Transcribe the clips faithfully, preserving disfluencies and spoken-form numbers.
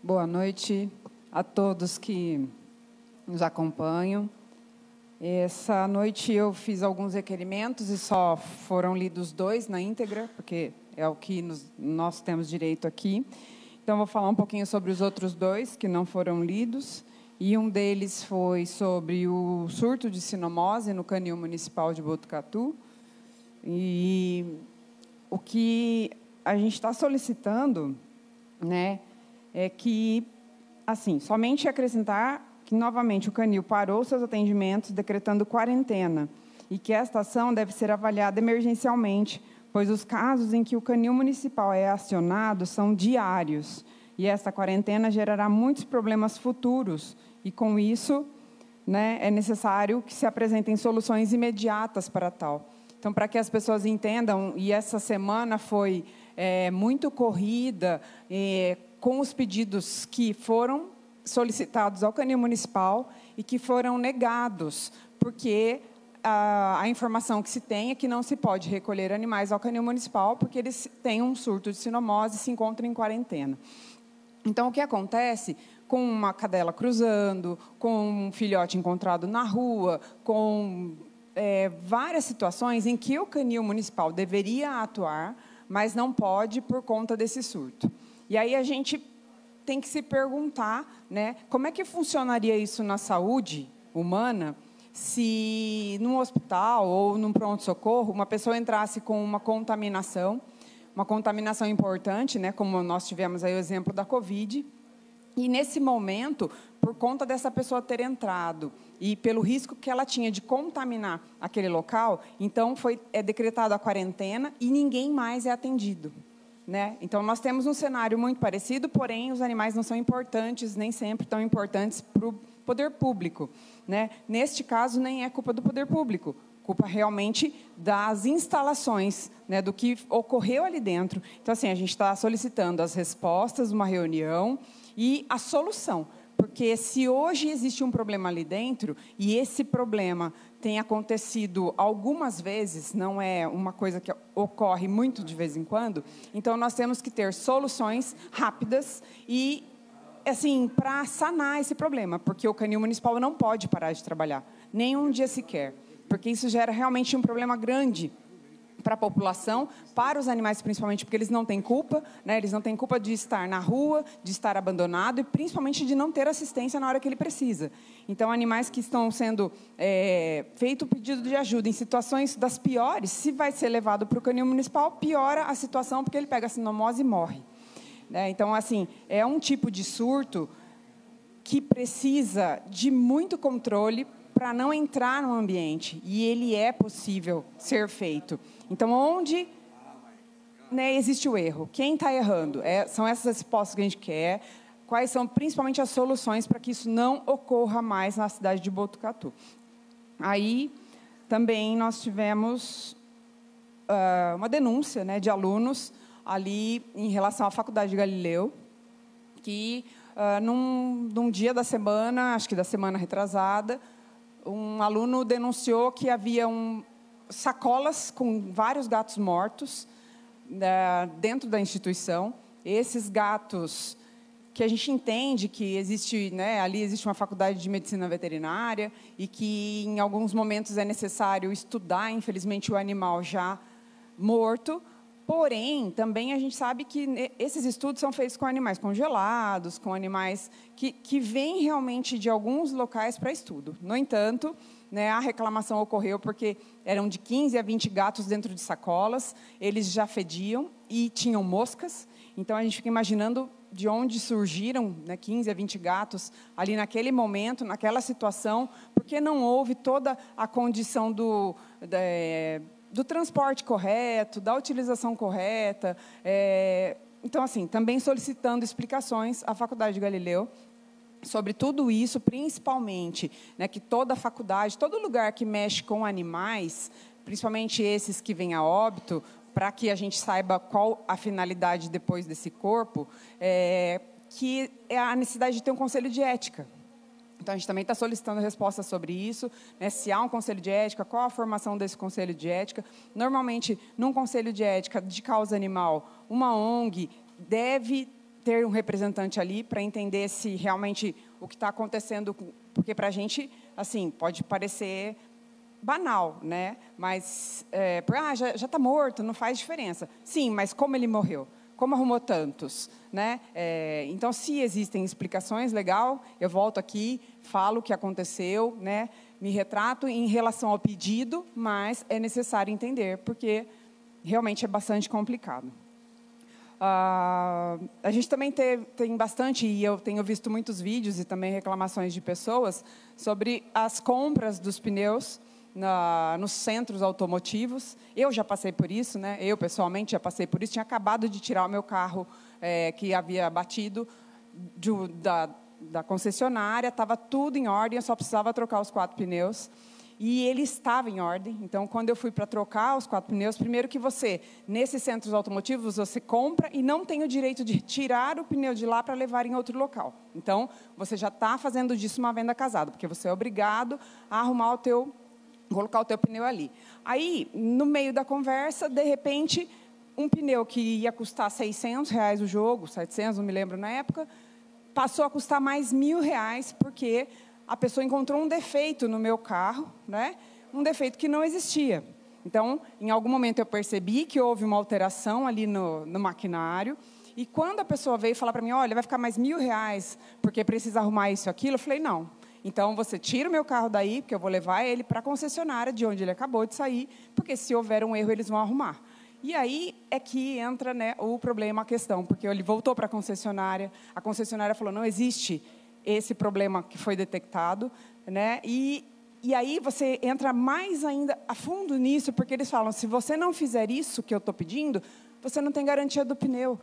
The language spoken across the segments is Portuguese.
Boa noite a todos que nos acompanham. Essa noite eu fiz alguns requerimentos e só foram lidos dois na íntegra, porque é o que nos, nós temos direito aqui. Então, vou falar um pouquinho sobre os outros dois que não foram lidos. E um deles foi sobre o surto de sinomose no Canil Municipal de Botucatu. E o que a gente está solicitando, né, é que, assim, somente acrescentar que, novamente, o Canil parou seus atendimentos decretando quarentena e que esta ação deve ser avaliada emergencialmente, pois os casos em que o Canil Municipal é acionado são diários e esta quarentena gerará muitos problemas futuros e, com isso, né, é necessário que se apresentem soluções imediatas para tal. Então, para que as pessoas entendam, e essa semana foi é, muito corrida, é, com os pedidos que foram solicitados ao Canil Municipal e que foram negados, porque a, a informação que se tem é que não se pode recolher animais ao Canil Municipal, porque eles têm um surto de sinomose e se encontram em quarentena. Então, o que acontece com uma cadela cruzando, com um filhote encontrado na rua, com é, várias situações em que o Canil Municipal deveria atuar, mas não pode por conta desse surto. E aí a gente tem que se perguntar, né, como é que funcionaria isso na saúde humana se num hospital ou num pronto-socorro uma pessoa entrasse com uma contaminação, uma contaminação importante, né, como nós tivemos aí o exemplo da Covid, e nesse momento, por conta dessa pessoa ter entrado e pelo risco que ela tinha de contaminar aquele local, então foi é decretada a quarentena e ninguém mais é atendido. Né? Então, nós temos um cenário muito parecido, porém, os animais não são importantes, nem sempre tão importantes para o poder público. Né? Neste caso, nem é culpa do poder público, culpa realmente das instalações, né, do que ocorreu ali dentro. Então, assim, a gente está solicitando as respostas, uma reunião e a solução. Porque se hoje existe um problema ali dentro, e esse problema tem acontecido algumas vezes, não é uma coisa que ocorre muito de vez em quando, então nós temos que ter soluções rápidas e, assim, para sanar esse problema, porque o Canil Municipal não pode parar de trabalhar, nem um dia sequer, porque isso gera realmente um problema grande para a população, para os animais principalmente, porque eles não têm culpa, né? Eles não têm culpa de estar na rua, de estar abandonado e principalmente de não ter assistência na hora que ele precisa. Então, animais que estão sendo é, feito pedido de ajuda em situações das piores, se vai ser levado para o Canil Municipal, piora a situação porque ele pega a sinomose e morre. Né? Então, assim, é um tipo de surto que precisa de muito controle para não entrar no ambiente, e ele é possível ser feito. Então, onde, né, existe o erro? Quem está errando? É, são essas respostas que a gente quer. Quais são, principalmente, as soluções para que isso não ocorra mais na cidade de Botucatu? Aí, também, nós tivemos uh, uma denúncia, né, de alunos ali em relação à Faculdade de Galileu, que, uh, num, num dia da semana, acho que da semana retrasada, um aluno denunciou que havia um, sacolas com vários gatos mortos né, dentro da instituição. Esses gatos, que a gente entende que existe, né, ali existe uma faculdade de medicina veterinária e que, em alguns momentos, é necessário estudar, infelizmente, o animal já morto. Porém, também a gente sabe que esses estudos são feitos com animais congelados, com animais que, que vêm realmente de alguns locais para estudo. No entanto, né, a reclamação ocorreu porque eram de quinze a vinte gatos dentro de sacolas, eles já fediam e tinham moscas. Então, a gente fica imaginando de onde surgiram, né, quinze a vinte gatos ali naquele momento, naquela situação, porque não houve toda a condição do... Da, do transporte correto, da utilização correta. É, então, assim, também solicitando explicações à Faculdade de Galileu sobre tudo isso, principalmente, né, que toda faculdade, todo lugar que mexe com animais, principalmente esses que vêm a óbito, para que a gente saiba qual a finalidade depois desse corpo, é, que é a necessidade de ter um conselho de ética. Então, a gente também está solicitando respostas sobre isso, né, se há um conselho de ética, qual a formação desse conselho de ética. Normalmente, num conselho de ética de causa animal, uma O N G deve ter um representante ali para entender se realmente o que está acontecendo, porque para a gente, assim, pode parecer banal, né? Mas, é, ah, já está morto, não faz diferença. Sim, mas como ele morreu? Como arrumou tantos? Né? É, então, se existem explicações, legal, eu volto aqui, falo o que aconteceu, né? Me retrato em relação ao pedido, mas é necessário entender, porque realmente é bastante complicado. Uh, a gente também tem, tem bastante, e eu tenho visto muitos vídeos e também reclamações de pessoas sobre as compras dos pneus na, nos centros automotivos. Eu já passei por isso, né? Eu, pessoalmente, já passei por isso. Tinha acabado de tirar o meu carro é, que havia batido de, da, da concessionária, estava tudo em ordem, eu só precisava trocar os quatro pneus. E ele estava em ordem. Então, quando eu fui para trocar os quatro pneus, primeiro que você, nesses centros automotivos, você compra e não tem o direito de tirar o pneu de lá para levar em outro local. Então, você já está fazendo disso uma venda casada, porque você é obrigado a arrumar o teu, colocar o teu pneu ali. Aí, no meio da conversa, de repente, um pneu que ia custar seiscentos reais o jogo, setecentos, não me lembro na época, passou a custar mais mil reais, porque a pessoa encontrou um defeito no meu carro, né? Um defeito que não existia. Então, em algum momento eu percebi que houve uma alteração ali no, no maquinário, e quando a pessoa veio falar para mim, olha, vai ficar mais mil reais, porque precisa arrumar isso e aquilo, eu falei, não. Então, você tira o meu carro daí, porque eu vou levar ele para a concessionária, de onde ele acabou de sair, porque se houver um erro, eles vão arrumar. E aí é que entra, né, o problema, a questão, porque ele voltou para a concessionária, a concessionária falou, não existe esse problema que foi detectado, né? E, e aí você entra mais ainda a fundo nisso, porque eles falam, se você não fizer isso que eu estou pedindo, você não tem garantia do pneu.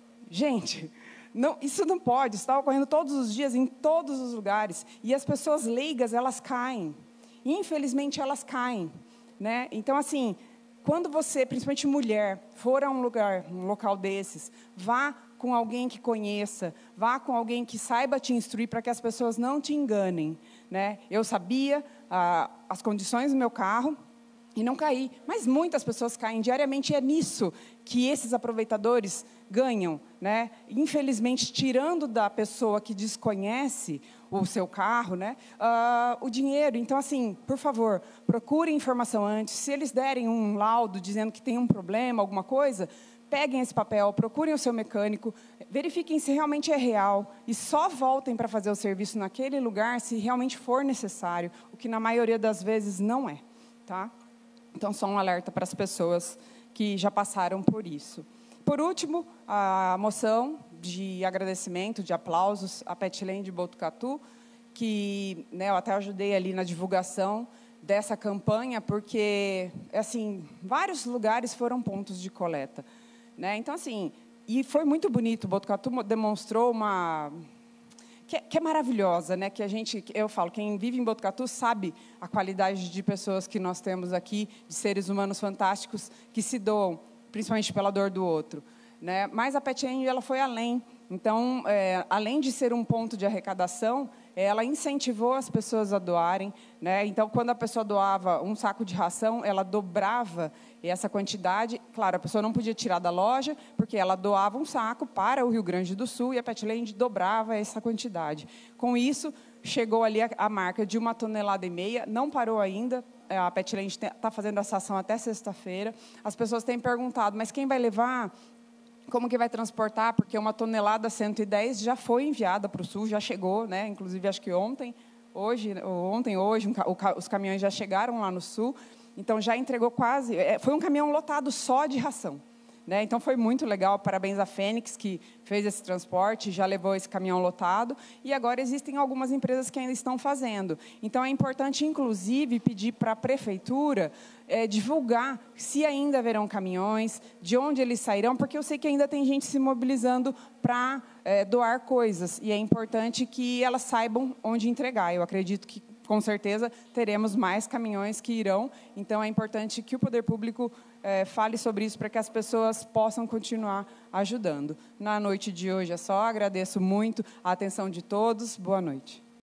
Gente, não, isso não pode, isso está ocorrendo todos os dias, em todos os lugares, e as pessoas leigas, elas caem, infelizmente elas caem, né? Então, assim, quando você, principalmente mulher, for a um lugar, um local desses, vá com alguém que conheça, vá com alguém que saiba te instruir para que as pessoas não te enganem, né? Eu sabia ah, as condições do meu carro e não caí, mas muitas pessoas caem diariamente, e é nisso que esses aproveitadores ganham, né? Infelizmente, tirando da pessoa que desconhece o seu carro, né? Ah, o dinheiro. Então, assim, por favor, procurem informação antes. Se eles derem um laudo dizendo que tem um problema, alguma coisa, peguem esse papel, procurem o seu mecânico, verifiquem se realmente é real e só voltem para fazer o serviço naquele lugar se realmente for necessário, o que na maioria das vezes não é, tá? Então, só um alerta para as pessoas que já passaram por isso. Por último, a moção de agradecimento, de aplausos à Petlane de Botucatu, que, né, eu até ajudei ali na divulgação dessa campanha, porque, assim, vários lugares foram pontos de coleta. Né? Então, assim, e foi muito bonito, Botucatu demonstrou uma... Que é, que é maravilhosa, né? Que a gente, eu falo, quem vive em Botucatu sabe a qualidade de pessoas que nós temos aqui, de seres humanos fantásticos, que se doam, principalmente pela dor do outro. Né? Mas a Petlane, ela foi além. Então, é, além de ser um ponto de arrecadação, ela incentivou as pessoas a doarem, né? Então, quando a pessoa doava um saco de ração, ela dobrava essa quantidade. Claro, a pessoa não podia tirar da loja, porque ela doava um saco para o Rio Grande do Sul e a Petlane dobrava essa quantidade. Com isso, chegou ali a, a marca de uma tonelada e meia, não parou ainda. A Petlane está fazendo essa ação até sexta-feira. As pessoas têm perguntado, mas quem vai levar? Como que vai transportar? Porque uma tonelada cento e dez já foi enviada para o Sul, já chegou, né? Inclusive, acho que ontem, hoje, ontem, hoje, um, os caminhões já chegaram lá no Sul. Então, já entregou quase... Foi um caminhão lotado só de ração. Né? Então, foi muito legal. Parabéns à Fênix, que fez esse transporte, já levou esse caminhão lotado. E agora existem algumas empresas que ainda estão fazendo. Então, é importante, inclusive, pedir para a Prefeitura é, divulgar se ainda haverão caminhões, de onde eles sairão, porque eu sei que ainda tem gente se mobilizando para é, doar coisas. E é importante que elas saibam onde entregar. Eu acredito que, com certeza, teremos mais caminhões que irão. Então, é importante que o poder público é, fale sobre isso para que as pessoas possam continuar ajudando. Na noite de hoje é só. Agradeço muito a atenção de todos. Boa noite.